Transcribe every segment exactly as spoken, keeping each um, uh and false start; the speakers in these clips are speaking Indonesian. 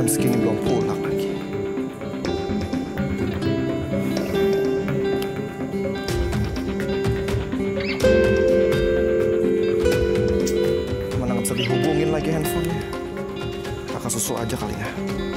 segini belum pulang lagi. Mana nggak bisa dihubungin lagi handphonenya. Kakak susul aja kali ya.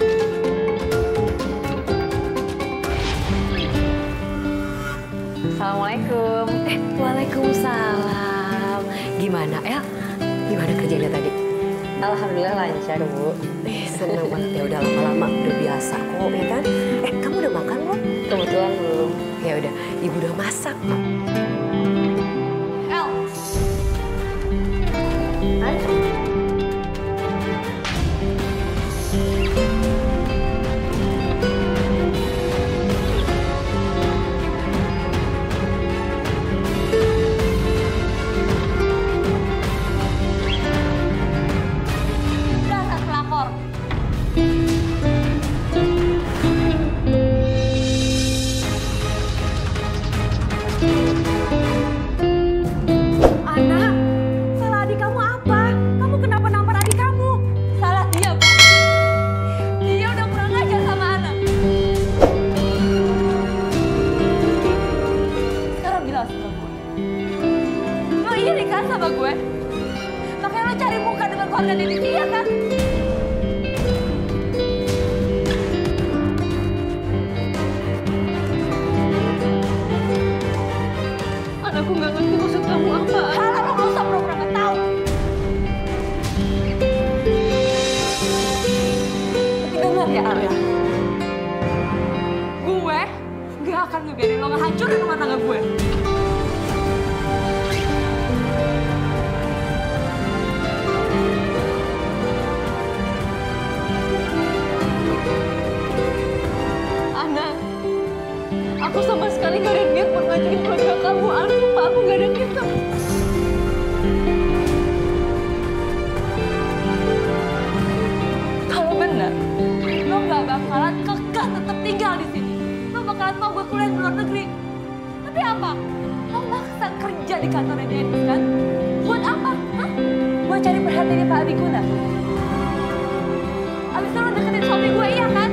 Assalamualaikum. Eh, waalaikumsalam. Gimana, El? Gimana kerjanya tadi? Alhamdulillah lancar, Bu. Eh, seneng banget ya, udah lama-lama, udah biasa kok, ya kan? Eh, kamu udah makan belum? Kebetulan belum. Ya udah, ibu udah masak. El. Hai. Sama gue, makanya lo cari muka dengan keluarga Denny, iya kan? Anakku nggak ngerti maksud kamu apa. Salah, lo nggak usah pura-pura nggak tahu. Tapi dengar ya Arya, gue nggak akan ngebiarin lo ngehancurin rumah tangga gue. Aku sama sekali gak ada niat buat ngajakin keluarga kamu, An. Sumpah aku gak ada niat sama... Kalau benar, lo gak bakalan kekeh tetap tinggal di sini. Lo bakalan mau gue kuliah di luar negeri. Tapi apa? Lo maksa kerja di kantornya Denny, kan? Buat apa? Hah? Buat cari perhatiannya Pak Abiguna? Abis itu lo deketin suami gue, iya kan?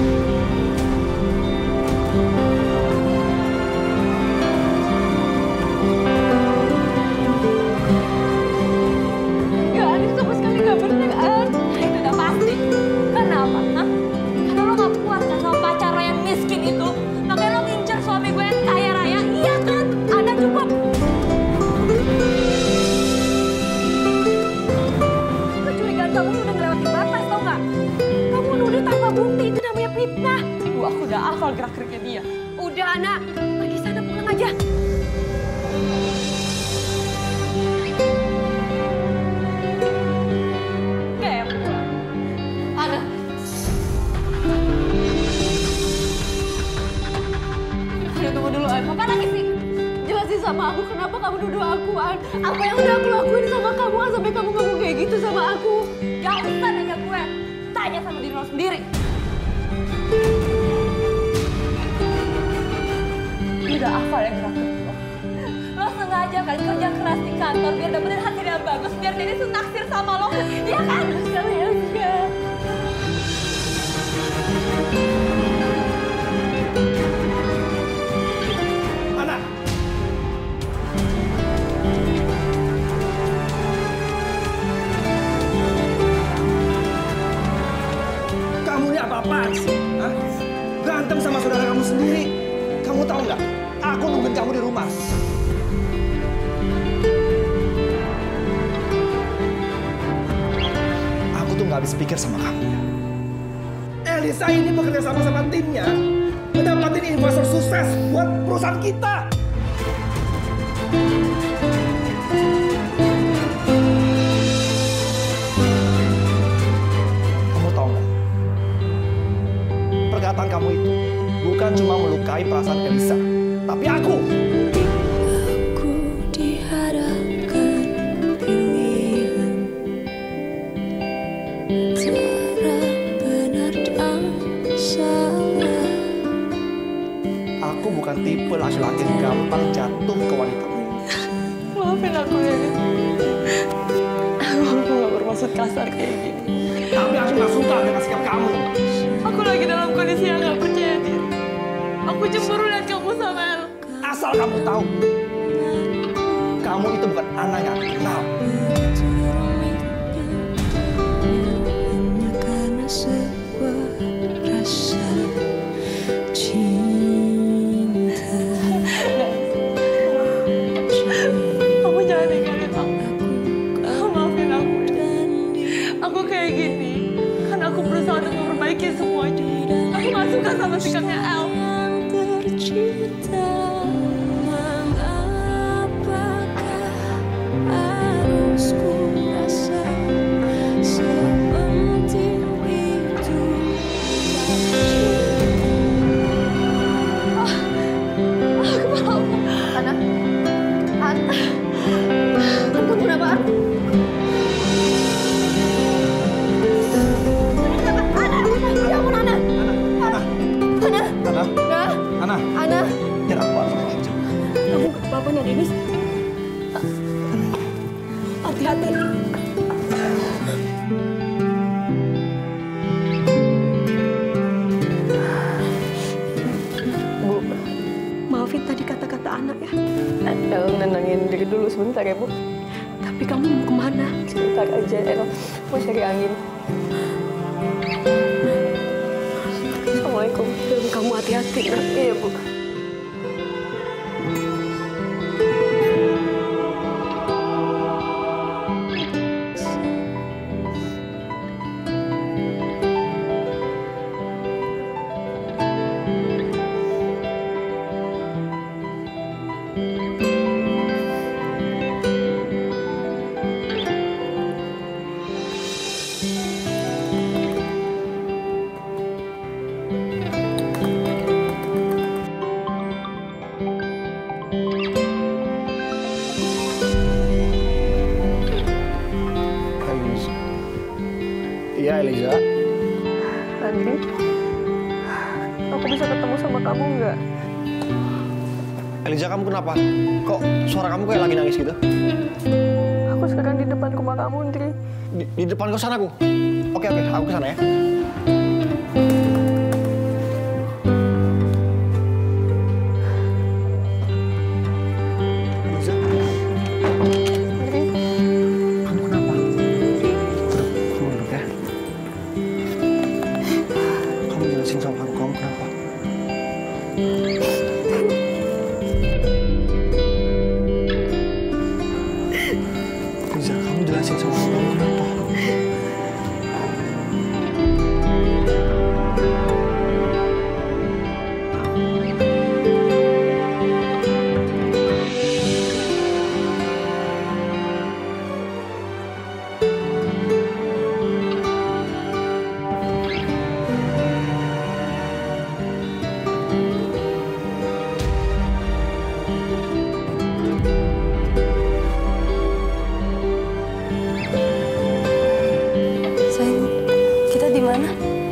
Fitnah. Ibu, aku udah hafal gerak-geriknya dia. Udah, anak. Pergi sana, pulang aja. Gak ya, pulang. Ana. Ana, tunggu dulu, An. Apa lagi sih? Jelasin sama aku kenapa kamu nuduh aku, An. Apa yang udah aku lakuin sama kamu, An, sampai kamu ngomong kayak gitu sama aku? Gak usah nanya gue. Tanya sama diri lo sendiri. Udah hafal ya gerak-gerik lo. Lo sengaja kan kerja keras di kantor biar dapetin hasil yang bagus, biar Denny tuh naksir sama lo. Iya kan? Saya enggak. Mana? Kamu ini apa-apaan sih? Hah? Berantem sama saudara kamu sendiri. Kamu tahu nggak? Aku nungguin kamu di rumah. Aku tuh nggak habis pikir sama kamu. Elisa ini bekerja sama sama timnya, mendapatin investor sukses buat perusahaan kita. Kamu tahu nggak? Perkataan kamu itu bukan cuma melukai perasaan Elisa, tapi aku. Aku dihadapkan pilihan antara benar dan salah. Aku bukan tipe laki-laki yang gampang jatuh ke wanita. Maafin aku ya. Aku nggak bermaksud bermaksud kasar kayak gini. Tapi aku nggak suka dengan sikap kamu. Aku lagi dalam kondisi yang gak percaya diri. Aku cemburu lihat kamu sama El. Asal kamu tahu, kamu itu bukan anak yang aku kenal. Hanya karena sebuah rasa cinta. Kamu jangan tinggalin aku. Maafin aku ya. Aku kayak gini karena aku berusaha untuk memperbaiki semuanya. Aku gak suka sama sikapnya El. Tercipta, apakah harus ku rasa sepenting itu? Ana, An, An kamu kenapa An? Ya ampun Ana, Ana, Ana, Ana, Ana, Ana, Ana. biar aku apa aja. Kamu gak apa-apa ya Denis? Hati-hati. Bu, maafin tadi kata-kata anak ya. El nenangin diri dulu sebentar ya Bu. Tapi kamu mau kemana? Sebentar aja El, mau cari angin. Assalamualaikum. Kamu hati-hati ya. Iya Bu. Iya, Eliza. Andri, aku bisa ketemu sama kamu nggak? Eliza, kamu kenapa? Kok suara kamu kayak lagi nangis gitu? Aku sekarang di depan rumah kamu, Andri. Di, di depan kosanaku? Oke, oke, aku kesana ya. Eliza. Andri, Kamu kenapa? Kamu duduk ya. Kamu jelasin sama aku, kamu kenapa? Eliza, kamu jelasin sama aku, kamu kenapa? Sayang, kita di mana?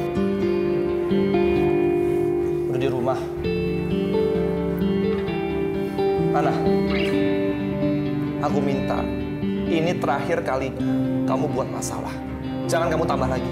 Udah di rumah. Ana, aku minta ini terakhir kalinya kamu buat masalah. Jangan kamu tambah lagi.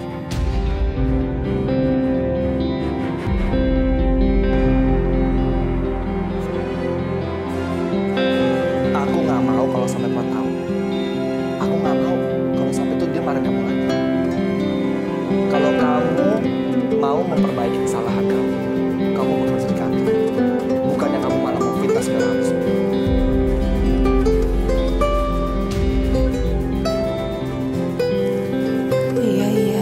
Aku nggak mau kalau sampai Papa tahu. Aku nggak mau kalau sampai itu dia marah kamu lagi. Kalau kamu mau memperbaiki kesalahan kamu, kamu harus di kantor. Bukannya kamu malah mau fitnah segala macam. Iya, iya.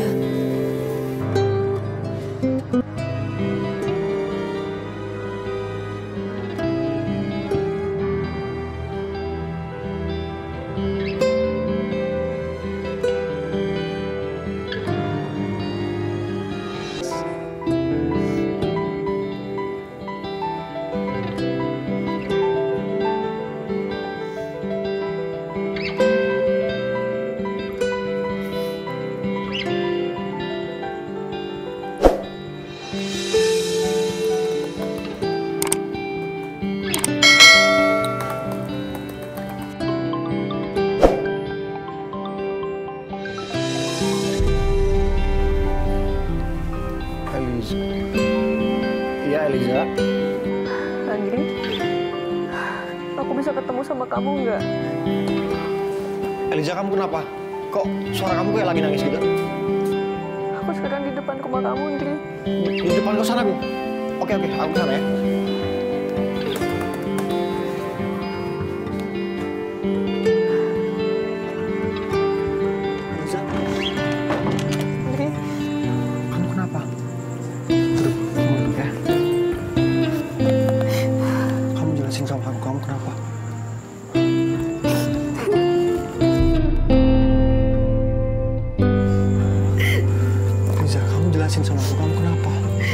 bisa ketemu sama kamu nggak? Eliza, kamu kenapa? Kok suara kamu kayak lagi nangis gitu? Aku sekarang di depan rumah kamu, Indri. Di, di depan kosan aku? Oke, oke, aku kesana ya. Eliza? Indri. Kamu kenapa? Duduk, kamu duduk ya. Kamu jelasin sama aku, kamu kenapa? Eliza, kamu jelasin sama aku, kamu kenapa?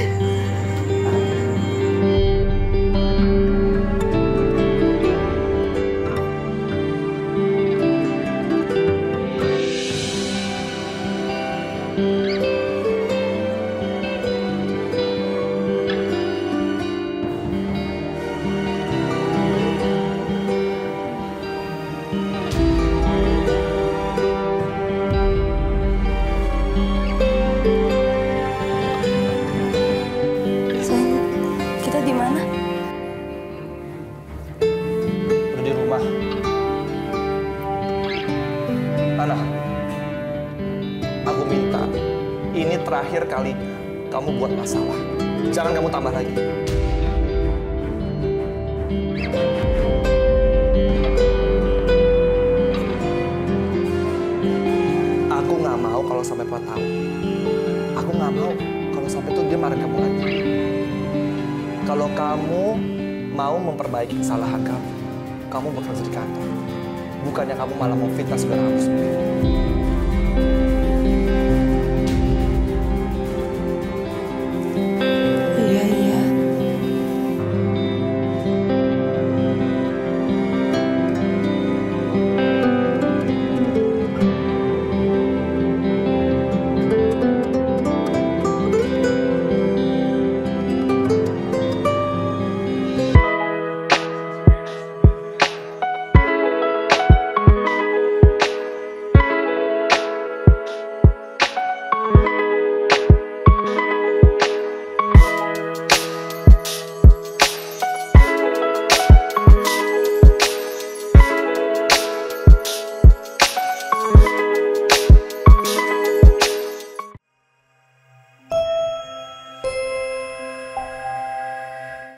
Sayang, kita di mana? Udah di rumah. Ana, aku minta ini terakhir kalinya kamu buat masalah. Jangan kamu tambah lagi. Aku nggak mau kalau sampai Papa tahu. Aku nggak mau kalau sampai tuh dia marah kamu lagi. Kalau kamu mau memperbaiki kesalahan kamu, kamu bekerja di kantor. Bukannya kamu malah mau fitnah saudara kamu sendiri.